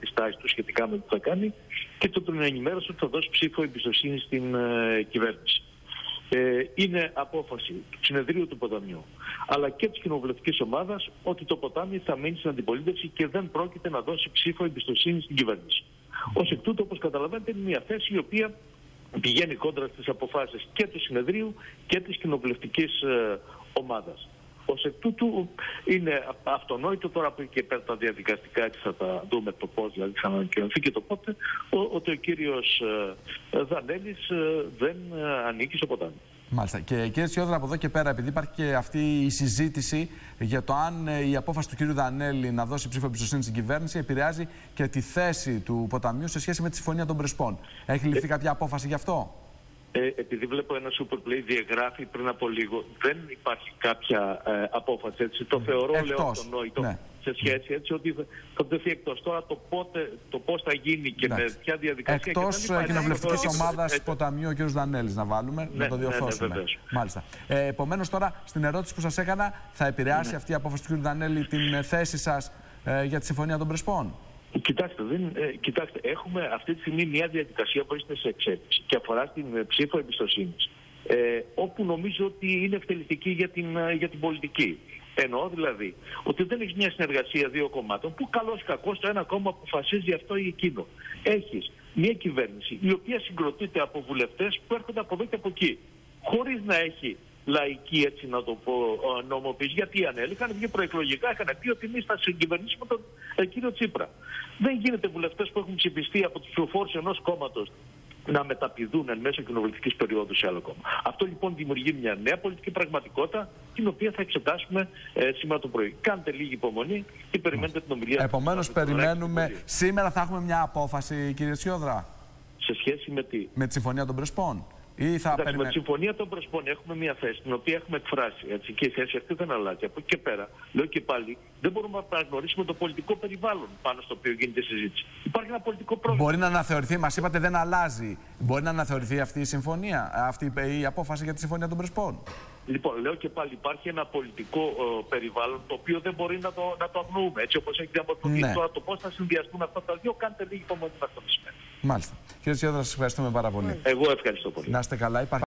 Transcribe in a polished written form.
τη στάση του σχετικά με το τι θα κάνει, και τον ενημέρωσε ότι θα δώσει ψήφο εμπιστοσύνη στην κυβέρνηση. Είναι απόφαση του Συνεδρίου του Ποταμιού αλλά και της κοινοβουλευτικής ομάδας ότι το ποτάμι θα μείνει στην αντιπολίτευση και δεν πρόκειται να δώσει ψήφο εμπιστοσύνη στην κυβέρνηση. Ως εκ τούτου, όπως καταλαβαίνετε, είναι μια θέση η οποία πηγαίνει κόντρα στις αποφάσεις και του Συνεδρίου και της κοινοβουλευτικής ομάδας. Ως εκ τούτου είναι αυτονόητο, τώρα που και πέρα τα διαδικαστικά, έτσι θα τα δούμε το πώς, δηλαδή θα ανακοινωθεί και το πότε, ότι ο κύριος Δανέλης δεν ανήκει στο ποτάμι. Μάλιστα. Και κύριε Τσιόδρα, από εδώ και πέρα, επειδή υπάρχει και αυτή η συζήτηση για το αν η απόφαση του κύριου Δανέλη να δώσει ψήφο εμπιστοσύνη στην κυβέρνηση επηρεάζει και τη θέση του ποταμιού σε σχέση με τη Συμφωνία των Πρεσπών. Έχει ληφθεί κάποια απόφαση γι' αυτό? Επειδή βλέπω ένα Superplay διαγράφει πριν από λίγο, δεν υπάρχει κάποια απόφαση. Έτσι. Το θεωρώ, λέω, αυτονόητο, ναι, σε σχέση, έτσι, ότι θα τεθεί εκτός. Τώρα το πώς θα γίνει και με ποια διαδικασία. Εκτός κοινοβουλευτικής ομάδας ποταμιού, ο κ. Δανέλης, να βάλουμε, να το διορθώσουμε. Μάλιστα. Επομένως, τώρα στην ερώτηση που σας έκανα, θα επηρεάσει αυτή η απόφαση του κ. Δανέλη την θέση σας για τη Συμφωνία των Πρεσπών? Κοιτάξτε, έχουμε αυτή τη στιγμή μια διαδικασία που είναι σε εξέλιξη και αφορά στην ψήφο εμπιστοσύνης, όπου νομίζω ότι είναι ευτελιστική για την πολιτική. Εννοώ δηλαδή ότι δεν έχει μια συνεργασία δύο κομμάτων που καλώς ή κακώς το ένα κόμμα αποφασίζει αυτό ή εκείνο. Έχεις μια κυβέρνηση η οποία συγκροτείται από βουλευτές που έρχονται από εδώ και από εκεί, χωρίς να έχει λαϊκή, έτσι να το πω, νομοποίηση. Γιατί οι Ανέλοι είχαν βγει προεκλογικά, είχαν πει ότι εμείς θα συγκυβερνήσουμε τον κύριο Τσίπρα. Δεν γίνεται βουλευτές που έχουν ψηφιστεί από τους ψηφοφόρους ενός κόμματος να μεταπηδούν εν μέσω κοινοβουλευτικής περίοδου σε άλλο κόμμα. Αυτό λοιπόν δημιουργεί μια νέα πολιτική πραγματικότητα, την οποία θα εξετάσουμε σήμερα το πρωί. Κάντε λίγη υπομονή και περιμένετε την ομιλία. Επομένως, περιμένουμε. Σήμερα θα έχουμε μια απόφαση, κύριε Τσιόδρα. Σε σχέση με τι? Με τη Συμφωνία των Πρεσπών. Με τη Συμφωνία των Πρεσπών έχουμε μια θέση την οποία έχουμε εκφράσει, έτσι, και η θέση αυτή δεν αλλάζει. Από εκεί και πέρα, λέω και πάλι, δεν μπορούμε να παραγνωρίσουμε το πολιτικό περιβάλλον πάνω στο οποίο γίνεται η συζήτηση. Υπάρχει ένα πολιτικό πρόβλημα. Μπορεί να αναθεωρηθεί, μας είπατε δεν αλλάζει. Μπορεί να αναθεωρηθεί αυτή η συμφωνία, αυτή η απόφαση για τη Συμφωνία των Πρεσπών? Λοιπόν, λέω και πάλι, υπάρχει ένα πολιτικό περιβάλλον το οποίο δεν μπορεί να το αγνοούμε. Έτσι όπως έχει διαμορφωθεί. Ναι. Τώρα το πώς θα συνδυαστούν αυτά τα δύο, κάντε λίγη υπομονή να το μεσημέρι. Μάλιστα. Κύριε Τσιόδρα, σας ευχαριστούμε πάρα πολύ. Εγώ ευχαριστώ πολύ. Να είστε καλά.